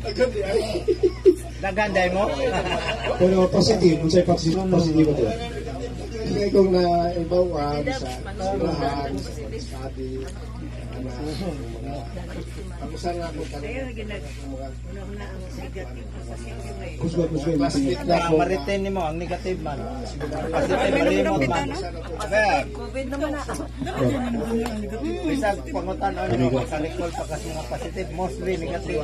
Naganday mo? Pero positive, kung sa'yo positive ito. Hindi kong naibawan sa silahan, sa study, pag-usan nga ako Kuswa. Maritin mo, ang negative man. Positive, malimot man. COVID naman na. Bisag pangutan ano mo, kalikol pa kasi nga positive, mostly negative.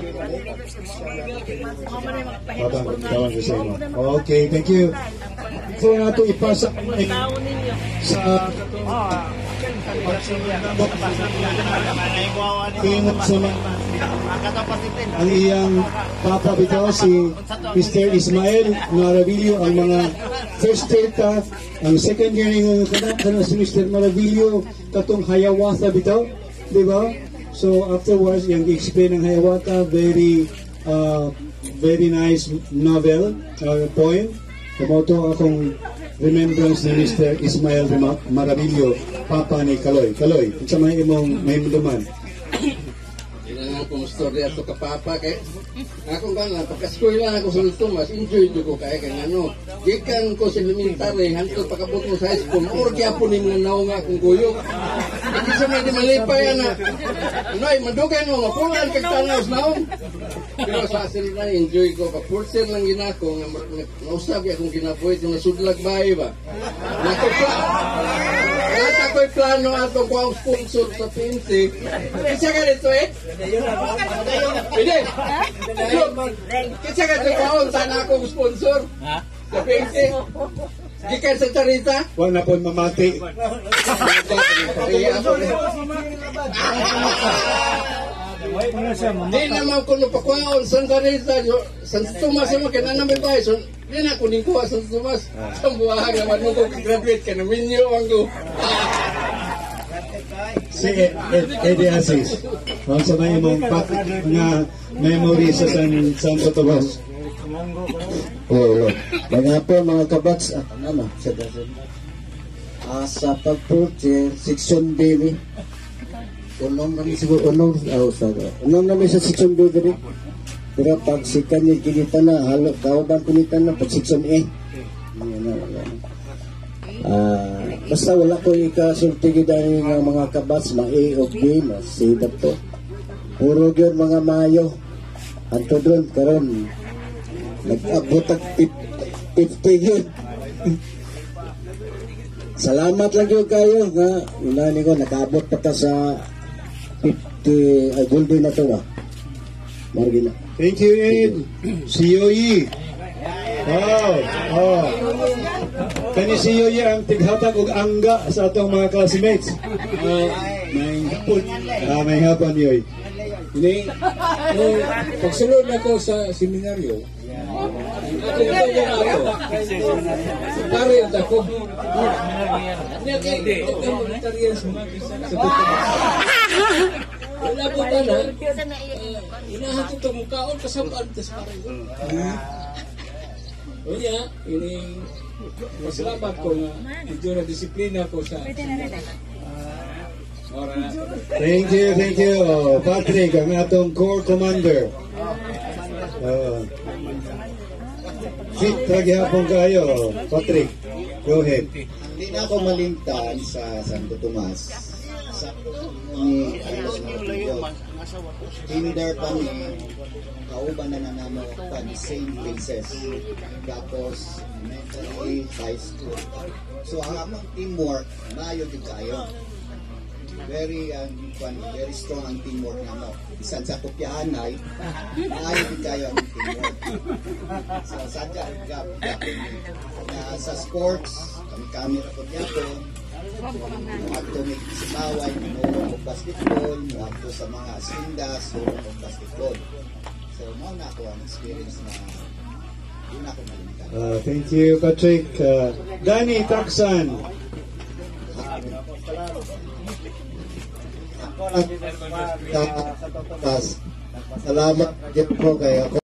Tawag ko sa inyo. Okay, thank you. So nga ito ipasa sa tingin sa ang iyang papa bitaw si Mr. Ismael Maravillo ang mga first terta ang second year ng kanang si Mr. Maravillo katong Hiawatha bitaw, di ba? So afterwards yung explain ng Hiawatha very nice novel poem. Kumoto akong remembrance ni Mr. Ismael Maravillo, papa ni Kaloy. Kaloy, sa may imong mahimduman. Kailangan kong storya ito kapapa kay ako ba nga, pagka-eskwela ako sa Tomas, enjoy ko kaya kaya ano, gikan ko sa elementary, hantod pagkabot mo sa high school, orkya po ni mga naong akong guyok. Hindi sa mga di malipay na, ay, madugay mo, mapulaan kagtanaw sa naong. Pero sa asin na, enjoy ko, kapurser lang ginako, nausabi akong ginabuhay, yung nasudlag bahay ba? Kahit ako'y plano ato ko ang sponsor sa PNC, kasi ka dito Pwede? Kasi ka dito sana akong sponsor sa PNC. Gikan sa Charita? Huwag na po mamati. Di naman ko napakwaon sa Charita. San Tomas naman, kinanamay ba? Di na kuning kuha sa Tomas. Sa buwahag naman mo kung graduate ka na minyo ang ko. Si Eddie Aziz. Huwag sa may imong mga memory sa Santo Tomas. Oo. Mga po mga kabats, sa pag-project, section B ni. Unong namin siguro, unong namin sa section B ni. Pero pag si kanya kinita na, kauban kinita na, pag section A. Basta wala ko ikasultigi dahil ng mga kabats, ma-A o B, ma-C na to. Puro yun mga mayo. Anto doon, karon nag-abot ang 50 yun. Salamat lang yun kayo nga inani ko nakaabot pa ta sa 50 golden na to ba Margina. Thank you, Ed. Si Yoyi. Kani si Yoyi ang tighatag og angga sa atong mga classmates. May hapon Yoyi. Ini, pagsulod ako sa seminaryo, ako karin ako. Wala po ba na? Inahatid ito mukhaon kasabaan tas parin. O niya, ini masalamat ko na medyo na disiplina ko sa Thank you. Patrick, ang atong Corps Commander. Fit lagi hapon kayo, Patrick. Go ahead. Hindi na ako malimtan sa Santo Tomas. Sa ni Carlos Martillo. Tinder pa ni kauban na nanamo pa ni same places. Tapos mentally high school. So ang among teamwork, maayo din kayo. Very strong ang teamwork namo. Bisan sa kopyahan ay maayo din kayo ang teamwork. So sadya sa sports kami ra pud yato. Ato may simaway mo basketball, ato sa mga sindas so basketball. So mao na ako ang experience na yun ako malimtan. Thank you, Patrick. Danny Taksan. Salamat din po kayo.